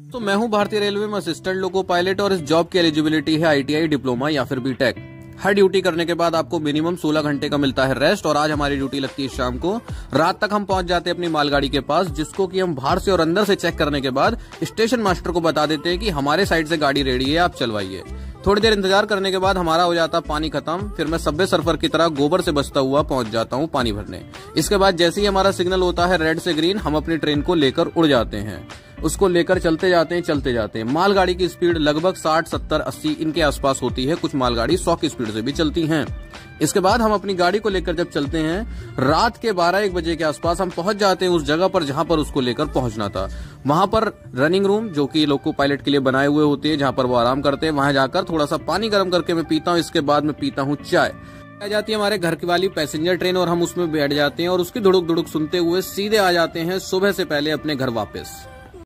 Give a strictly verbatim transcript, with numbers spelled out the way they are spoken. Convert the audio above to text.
तो मैं हूं भारतीय रेलवे में असिस्टेंट लोको पायलट और इस जॉब की एलिजिबिलिटी है आईटीआई, डिप्लोमा या फिर बीटेक। हर ड्यूटी करने के बाद आपको मिनिमम सोलह घंटे का मिलता है रेस्ट। और आज हमारी ड्यूटी लगती है शाम को। रात तक हम पहुंच जाते हैं अपनी मालगाड़ी के पास, जिसको कि हम बाहर से और अंदर से चेक करने के बाद स्टेशन मास्टर को बता देते हैं कि हमारे साइड से गाड़ी रेडी है, आप चलवाइए। थोड़ी देर इंतजार करने के बाद हमारा हो जाता पानी खत्म। फिर मैं सबवे सर्फर की तरह गोबर से बचता हुआ पहुंच जाता हूं पानी भरने। इसके बाद जैसे ही हमारा सिग्नल होता है रेड से ग्रीन, हम अपनी ट्रेन को लेकर उड़ जाते हैं। उसको लेकर चलते जाते हैं चलते जाते हैं। मालगाड़ी की स्पीड लगभग साठ, सत्तर, अस्सी इनके आसपास होती है। कुछ मालगाड़ी सौ की स्पीड से भी चलती हैं। इसके बाद हम अपनी गाड़ी को लेकर जब चलते हैं, रात के बारह एक बजे के आसपास हम पहुंच जाते हैं उस जगह पर जहां पर उसको लेकर पहुंचना था। वहां पर रनिंग रूम, जो कि लोको पायलट के लिए बनाए हुए होते हैं, जहां पर वो आराम करते हैं, वहां जाकर थोड़ा सा पानी गर्म करके मैं पीता हूं। इसके बाद मैं पीता हूं चाय। आ जाती है हमारे घर की वाली पैसेंजर ट्रेन और हम उसमें बैठ जाते हैं और उसकी धुड़ुक धुड़ुक सुनते हुए सीधे आ जाते हैं सुबह से पहले अपने घर वापस।